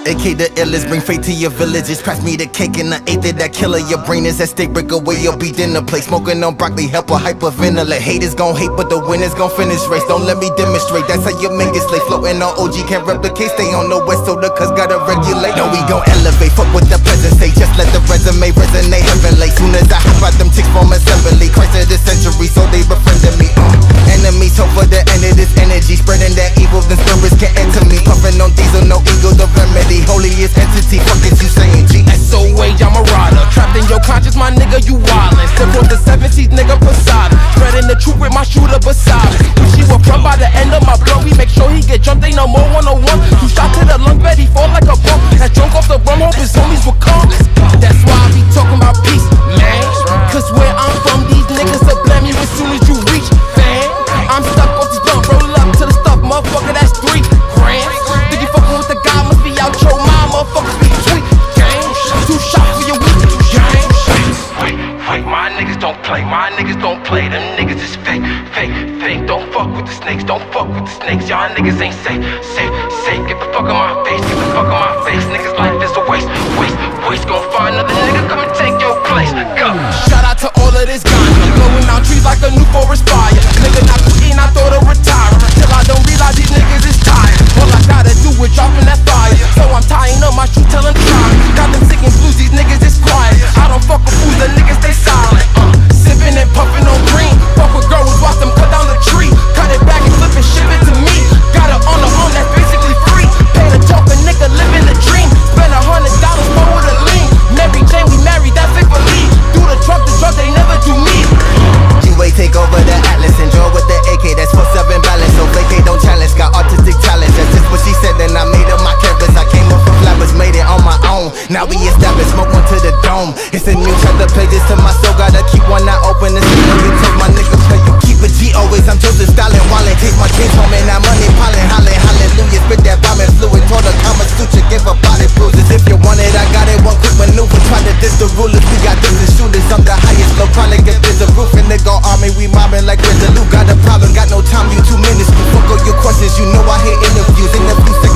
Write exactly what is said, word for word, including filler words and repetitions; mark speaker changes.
Speaker 1: A K the illest, bring faith to your villages. Pass me the cake and I ate it, that killer. Your brain is at stake, break away your beat in the place. Smoking on broccoli, help with hyperventilate. Haters gon' hate, but the winners gon' finish race. Don't let me demonstrate, that's how you make it slave. Floating on O G, can't replicate. Stay on the west, so the cuz gotta regulate. No, we gon' elevate, fuck what the present say. Just let the resume resonate heavenly. Soon as I hop out them chicks from assembly. Christ of the century, so they befriended me. uh. Enemies hope for the end of this energy. Spreading that evil, then spirits can enter me. Puffing on diesel, no ego, the remedy. Holiest entity, fuck is you saying G?
Speaker 2: S O H, I'm a rider. Trapped in your conscience, my nigga, you wildin'. Step on the seventies, nigga, Poseidon. Spreading the truth with my shooter beside me. If she was front by the end of my blow, we make sure he get jumped, ain't no more one oh one. Two shot to the lung bed, he fall like a bump. That drunk off the rum, hope his homies will come. That's why I be talking about peace, man. Cause where I'm from, these niggas will blame you as soon as you reach, fam. I'm stuck off this blunt, roll up to the stuff, motherfucker, that's three grand. Think you fucking with the guy, must be out your mind, motherfuckers be sweet, gang. Two shots for your week, gang.
Speaker 3: Wait, wait, my niggas don't play, my niggas don't play, them niggas is fake, fake, fake. Don't fuck with the snakes, don't fuck with the snakes, y'all niggas ain't safe, safe, safe. Get the fuck on my face, get the fuck on my face, niggas life is a waste, waste, waste. Gon' find another nigga, come and take your place, go.
Speaker 2: Shout out to all of this ganja, blowing down trees like a new forest fire. Nigga not quitting, I thought of retiring, till I don't realize these niggas is tired. All I gotta do is dropping that fire, so I'm tying up my shoe, telling time. Got them sick and blues, these niggas is quiet. I don't fuck with fools, the niggas stay silent. Uh, sipping and puffing on green, fuck with girls, watch them cut down the tree. Cut it back and flip and ship it to me. Got it on the own, that's basically free. Pay the talk, a nigga living the dream. Spend a hundred dollars more with a lean. Mary Jane, we married, that's it for me. Do the truck, the drug, they never do me.
Speaker 1: G-Way take over the Atlas and draw with the A K, that's four seven balance. So vacate, don't challenge, got artistic talent. That's just what she said, then I made up my canvas. I came up from flowers, made it on my own. Now we established, smoke one to the dome. It's a new chapter, play this to my soul. Gotta keep one eye open and see you take my nigga play. You keep it G always, I'm Joseph Stalin. Wallin, take my kids home and I'm money piling. Hollin, hallelujah, spit that bombing fluid. Toward the Kama Sutra, give a body bruises. If you want it, I got it, one quick maneuver. Try to diss the rulers, we got different shooters. I'm the highest, no probably get there's a roof in the go army. We mobbing like Resolute, got a problem, got no time, you two minutes. Fuck all your questions, you know I hate interviews. Interviews